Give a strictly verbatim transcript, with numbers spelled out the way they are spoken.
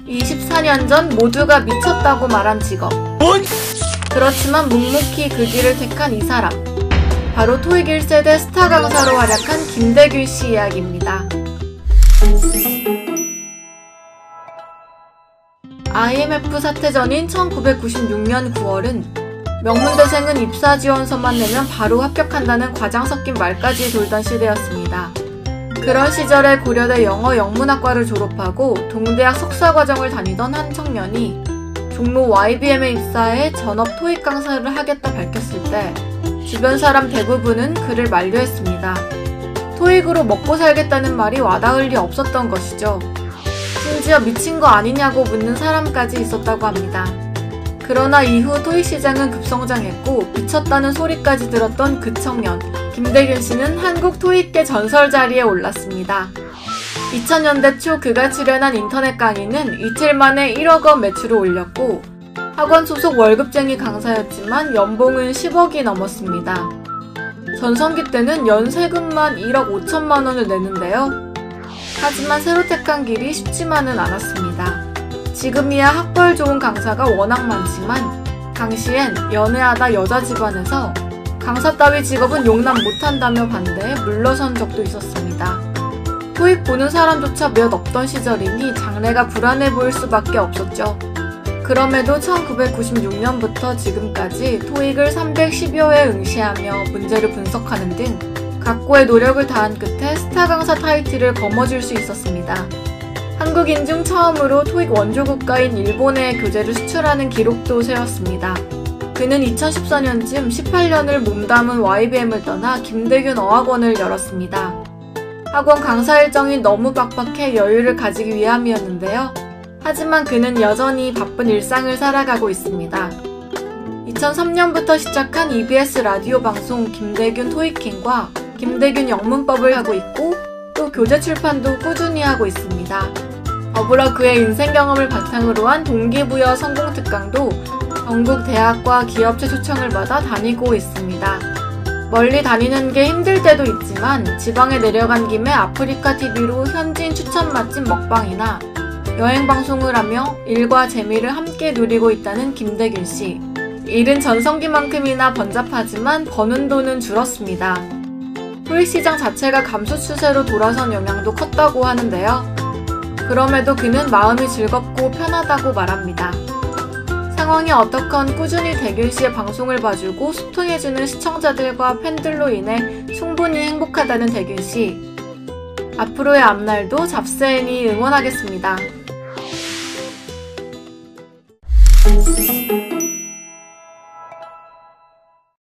이십사 년 전 모두가 미쳤다고 말한 직업. 그렇지만 묵묵히 그 길을 택한 이 사람. 바로 토익 일 세대 스타 강사로 활약한 김대균 씨 이야기입니다. 아이엠에프 사태 전인 천구백구십육 년 구월은 명문대생은 입사 지원서만 내면 바로 합격한다는 과장 섞인 말까지 돌던 시대였습니다. 그런 시절에 고려대 영어 영문학과를 졸업하고 동대학 석사과정을 다니던 한 청년이 종로 와이비엠에 입사해 전업 토익 강사를 하겠다 밝혔을 때 주변 사람 대부분은 그를 만류했습니다. 토익으로 먹고 살겠다는 말이 와닿을 리 없었던 것이죠. 심지어 미친 거 아니냐고 묻는 사람까지 있었다고 합니다. 그러나 이후 토익 시장은 급성장했고 미쳤다는 소리까지 들었던 그 청년 김대균 씨는 한국 토익계 전설 자리에 올랐습니다. 이천 년대 초 그가 출연한 인터넷 강의는 이틀 만에 일억 원 매출을 올렸고 학원 소속 월급쟁이 강사였지만 연봉은 십억이 넘었습니다. 전성기 때는 연세금만 일억 오천만 원을 내는데요. 하지만 새로 택한 길이 쉽지만은 않았습니다. 지금이야 학벌 좋은 강사가 워낙 많지만 당시엔 연애하다 여자 집안에서 강사 따위 직업은 용납 못한다며 반대해 물러선 적도 있었습니다. 토익 보는 사람조차 몇 없던 시절이니 장래가 불안해 보일 수밖에 없었죠. 그럼에도 천구백구십육 년부터 지금까지 토익을 삼백십여 회 응시하며 문제를 분석하는 등 각고의 노력을 다한 끝에 스타 강사 타이틀을 거머쥘 수 있었습니다. 한국인 중 처음으로 토익 원조 국가인 일본에 교재를 수출하는 기록도 세웠습니다. 그는 이천십사 년쯤 십팔 년을 몸담은 와이비엠을 떠나 김대균 어학원을 열었습니다. 학원 강사 일정이 너무 빡빡해 여유를 가지기 위함이었는데요. 하지만 그는 여전히 바쁜 일상을 살아가고 있습니다. 이천삼 년부터 시작한 이비에스 라디오 방송 김대균 토익킹과 김대균 영문법을 하고 있고 또 교재 출판도 꾸준히 하고 있습니다. 더불어 그의 인생 경험을 바탕으로 한 동기부여 성공 특강도 전국 대학과 기업체 초청을 받아 다니고 있습니다. 멀리 다니는 게 힘들 때도 있지만 지방에 내려간 김에 아프리카 티비로 현지인 추천 맛집 먹방이나 여행 방송을 하며 일과 재미를 함께 누리고 있다는 김대균 씨. 일은 전성기만큼이나 번잡하지만 버는 돈은 줄었습니다. 토익 시장 자체가 감소 추세로 돌아선 영향도 컸다고 하는데요. 그럼에도 그는 마음이 즐겁고 편하다고 말합니다. 상황이 어떻건 꾸준히 대균 씨의 방송을 봐주고 소통해주는 시청자들과 팬들로 인해 충분히 행복하다는 대균 씨. 앞으로의 앞날도 잡세인이 응원하겠습니다.